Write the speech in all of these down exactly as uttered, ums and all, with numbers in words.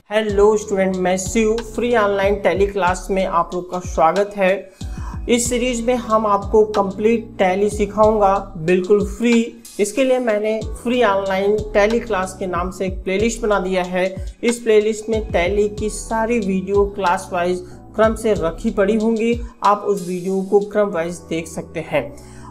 Hello student, मैं Shiv free online Tally class में आप लोग का स्वागत है। इस सीरीज में हम आपको कंप्लीट टैली सिखाऊंगा बिल्कुल फ्री। इसके लिए मैंने फ्री ऑनलाइन टैली क्लास के नाम से एक प्लेलिस्ट बना दिया है। इस प्लेलिस्ट में टैली की सारी वीडियो क्लास वाइज क्रम से रखी पड़ी होंगी। आप उस वीडियो को क्रम वाइज देख सकते हैं।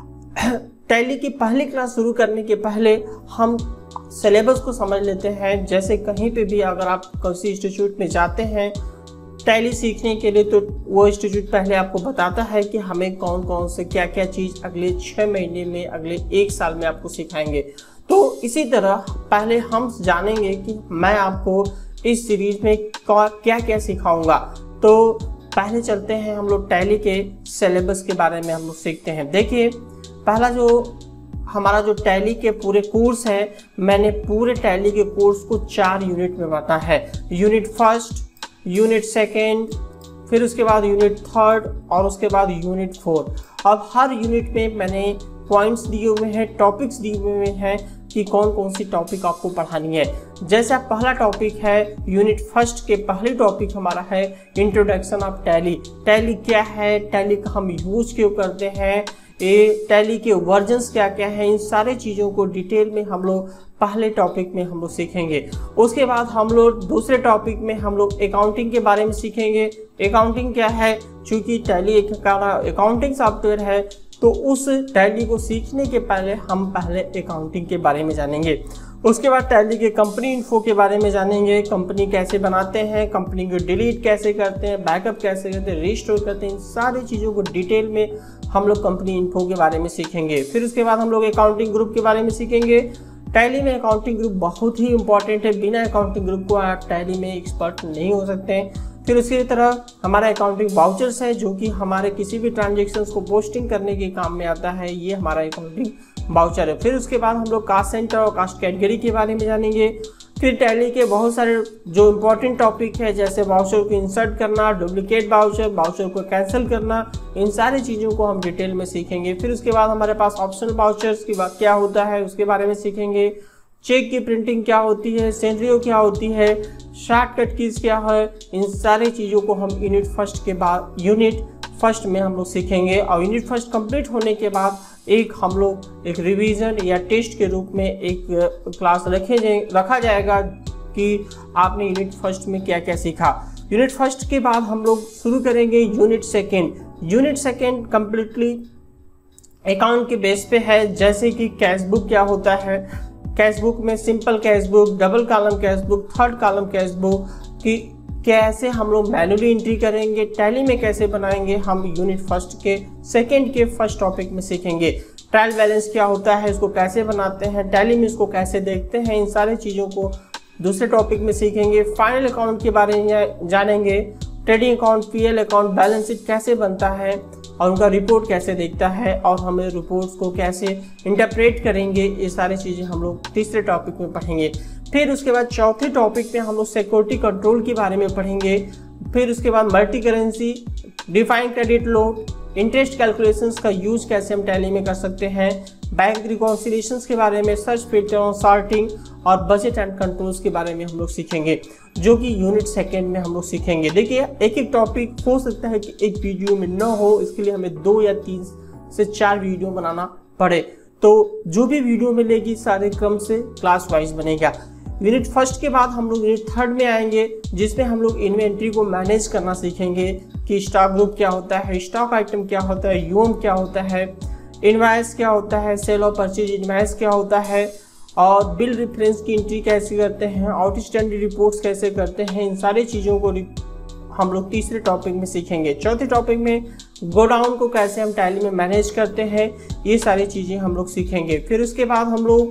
टैली की पहली क्लास शुरू करने के पहले हम सिलेबस को समझ लेते हैं। जैसे कहीं पे भी अगर आप किसी इंस्टीट्यूट में जाते हैं टैली सीखने के लिए, तो वो इंस्टीट्यूट पहले आपको बताता है कि हमें कौन कौन से क्या क्या चीज़ अगले छः महीने में, अगले एक साल में आपको सिखाएंगे। तो इसी तरह पहले हम जानेंगे कि मैं आपको इस सीरीज में क्या क्या सिखाऊंगा। तो पहले चलते हैं हम लोग टैली के सिलेबस के बारे में हम लोग सीखते हैं। देखिए, पहला जो हमारा जो टैली के पूरे कोर्स है, मैंने पूरे टैली के कोर्स को चार यूनिट में बांटा है। यूनिट फर्स्ट, यूनिट सेकेंड, फिर उसके बाद यूनिट थर्ड और उसके बाद यूनिट फोर्थ। अब हर यूनिट में मैंने पॉइंट्स दिए हुए हैं, टॉपिक्स दिए हुए हैं कि कौन कौन सी टॉपिक आपको पढ़ानी है। जैसे पहला टॉपिक है यूनिट फर्स्ट के पहले टॉपिक हमारा है इंट्रोडक्शन ऑफ टैली। टैली क्या है, टैली का हम यूज क्यों करते हैं, ये टैली के वर्जन्स क्या क्या हैं, इन सारे चीज़ों को डिटेल में हम लोग पहले टॉपिक में हम लोग सीखेंगे। उसके बाद हम लोग दूसरे टॉपिक में हम लोग अकाउंटिंग के बारे में सीखेंगे। अकाउंटिंग क्या है, चूँकि टैली एक अकाउंटिंग सॉफ्टवेयर है, तो उस टैली को सीखने के पहले हम पहले अकाउंटिंग के बारे में जानेंगे। उसके बाद टैली के कंपनी इन्फो के बारे में जानेंगे। कंपनी कैसे बनाते हैं, कंपनी को डिलीट कैसे करते हैं, बैकअप कैसे करते हैं, रिस्टोर करते हैं, इन सारी चीज़ों को डिटेल में हम लोग कंपनी इन्फो के बारे में सीखेंगे। फिर उसके बाद हम लोग अकाउंटिंग ग्रुप के बारे में सीखेंगे। टैली में अकाउंटिंग ग्रुप बहुत ही इंपॉर्टेंट है, बिना अकाउंटिंग ग्रुप को आप टैली में एक्सपर्ट नहीं हो सकते हैं। फिर उसकी तरह हमारा अकाउंटिंग वाउचर्स है, जो कि हमारे किसी भी ट्रांजेक्शन्स को पोस्टिंग करने के काम में आता है, ये हमारा अकाउंटिंग वाउचर है। फिर उसके बाद हम लोग कास्ट सेंटर और कास्ट कैटेगरी के बारे में जानेंगे। फिर टैली के बहुत सारे जो इम्पोर्टेंट टॉपिक है, जैसे वाउचर को इंसर्ट करना, डुप्लीकेट वाउचर, वाउचर को कैंसिल करना, इन सारी चीज़ों को हम डिटेल में सीखेंगे। फिर उसके बाद हमारे पास ऑप्शनल वाउचर्स की बात क्या होता है उसके बारे में सीखेंगे। चेक की प्रिंटिंग क्या होती है, सेंट्रियो क्या होती है, शॉर्टकट कीज क्या है, इन सारी चीज़ों को हम यूनिट फर्स्ट के बाद यूनिट फर्स्ट में हम लोग सीखेंगे। और यूनिट फर्स्ट कंप्लीट होने के बाद एक हम लोग एक रिवीजन या टेस्ट के रूप में एक क्लास रखे जाए रखा जाएगा कि आपने यूनिट फर्स्ट में क्या क्या सीखा। यूनिट फर्स्ट के बाद हम लोग शुरू करेंगे unit second. Unit second completely account के बेस पे है। जैसे कि कैश बुक क्या होता है, कैश बुक में simple cash book, double column cash book, third column cash book की कैसे हम लोग मैनुअली एंट्री करेंगे, टैली में कैसे बनाएंगे, हम यूनिट फर्स्ट के सेकंड के फर्स्ट टॉपिक में सीखेंगे। ट्रायल बैलेंस क्या होता है, इसको कैसे बनाते हैं, टैली में इसको कैसे देखते हैं, इन सारी चीज़ों को दूसरे टॉपिक में सीखेंगे। फाइनल अकाउंट के बारे में जानेंगे। Trading account, PL account, balance sheet कैसे बनता है और उनका रिपोर्ट कैसे देखता है और हमें रिपोर्ट्स को कैसे इंटरप्रेट करेंगे, ये सारी चीज़ें हम लोग तीसरे टॉपिक में पढ़ेंगे। फिर उसके बाद चौथे टॉपिक में हम लोग सिक्योरिटी कंट्रोल के बारे में पढ़ेंगे। फिर उसके बाद multi currency, defined credit load, interest calculations का यूज कैसे हम टैली में कर सकते हैं, बैंक रिकॉन्सिलिएशंस के बारे में, सर्च फिल्टर, सॉर्टिंग और बजट एंड कंट्रोल्स के बारे में हम लोग सीखेंगे, जो कि यूनिट सेकेंड में हम लोग सीखेंगे। देखिए, एक एक टॉपिक हो सकता है कि एक वीडियो में न हो, इसके लिए हमें दो या तीन से चार वीडियो बनाना पड़े। तो जो भी वीडियो मिलेगी सारे क्रम से क्लास वाइज बनेगा। यूनिट फर्स्ट के बाद हम लोग यूनिट थर्ड में आएंगे, जिसमें हम लोग इन्वेंट्री को मैनेज करना सीखेंगे कि स्टॉक ग्रुप क्या होता है, स्टॉक आइटम क्या होता है, यूएम क्या होता है, इनवॉइस क्या होता है, सेल और परचेज इनवॉइस क्या होता है, और बिल रेफरेंस की एंट्री कैसे करते हैं, आउटस्टैंडिंग रिपोर्ट्स कैसे करते हैं, इन सारी चीज़ों को हम लोग तीसरे टॉपिक में सीखेंगे। चौथे टॉपिक में गोडाउन को कैसे हम टैली में मैनेज करते हैं, ये सारी चीज़ें हम लोग सीखेंगे। फिर उसके बाद हम लोग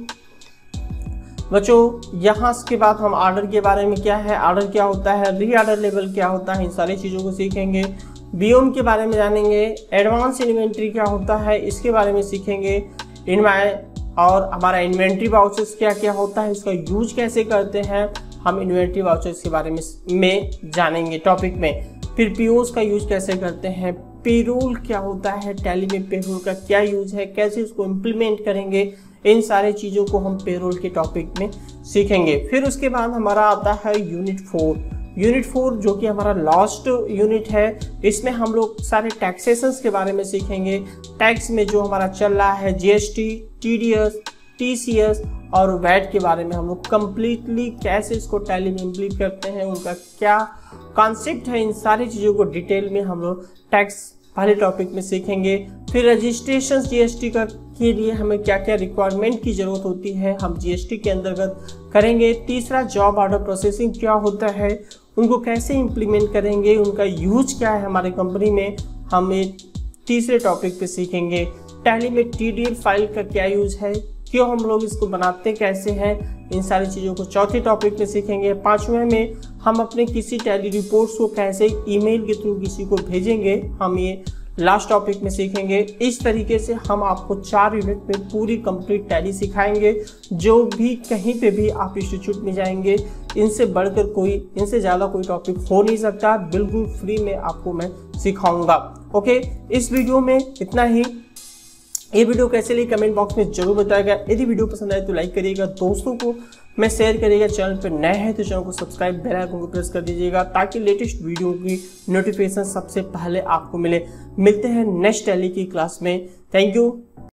बच्चों यहाँ के बाद हम ऑर्डर के बारे में क्या है, ऑर्डर क्या होता है, री ऑर्डर लेवल क्या होता है, इन सारी चीज़ों को सीखेंगे। बीओएम के बारे में जानेंगे। एडवांस इन्वेंट्री क्या होता है, इसके बारे में सीखेंगे। इनवाई और हमारा इन्वेंट्री वाउचर्स क्या क्या होता है, इसका यूज कैसे करते हैं, हम इन्वेंट्री वाउचर्स के बारे में में जानेंगे टॉपिक में। फिर पीओस का यूज कैसे करते हैं, पेरोल क्या होता है, टैली में पेरोल का क्या यूज है, कैसे उसको इम्प्लीमेंट करेंगे, इन सारे चीज़ों को हम पेरोल के टॉपिक में सीखेंगे। फिर उसके बाद हमारा आता है यूनिट फोर। यूनिट फोर जो कि हमारा लास्ट यूनिट है, इसमें हम लोग सारे टैक्सेशंस के बारे में सीखेंगे। टैक्स में जो हमारा चल रहा है जीएसटी, टीडीएस, टीसीएस और वैट के बारे में हम लोग कंप्लीटली कैसे इसको टैली में इम्प्लीट करते हैं, उनका क्या कॉन्सेप्ट है, इन सारी चीज़ों को डिटेल में हम लोग टैक्स पहले टॉपिक में सीखेंगे। फिर रजिस्ट्रेशन जीएसटी का के लिए हमें क्या क्या रिक्वायरमेंट की ज़रूरत होती है, हम जीएसटी के अंतर्गत करेंगे। तीसरा, जॉब ऑर्डर प्रोसेसिंग क्या होता है, उनको कैसे इम्प्लीमेंट करेंगे, उनका यूज क्या है हमारे कंपनी में, हम तीसरे टॉपिक पे सीखेंगे। टैली में टीडीएल फाइल का क्या यूज है, क्यों हम लोग इसको बनाते कैसे हैं, इन सारी चीज़ों को चौथे टॉपिक में सीखेंगे। पांचवें में हम अपने किसी टैली रिपोर्ट्स को कैसे ईमेल के थ्रू किसी को भेजेंगे, हम ये लास्ट टॉपिक में सीखेंगे। इस तरीके से हम आपको चार यूनिट में पूरी कंप्लीट टैली सिखाएंगे। जो भी कहीं पे भी आप इंस्टीट्यूट में जाएंगे, इनसे बढ़कर कोई, इनसे ज़्यादा कोई टॉपिक हो नहीं सकता। बिल्कुल फ्री में आपको मैं सिखाऊंगा। ओके, इस वीडियो में इतना ही। ये वीडियो कैसे लगी कमेंट बॉक्स में जरूर बताएगा। यदि वीडियो पसंद आए तो लाइक करिएगा, दोस्तों को मैं शेयर करिएगा। चैनल पर नए हैं तो चैनल को सब्सक्राइब, बेल आइकन को प्रेस कर दीजिएगा ताकि लेटेस्ट वीडियो की नोटिफिकेशन सबसे पहले आपको मिले। मिलते हैं नेक्स्ट टैली की क्लास में। Thank you.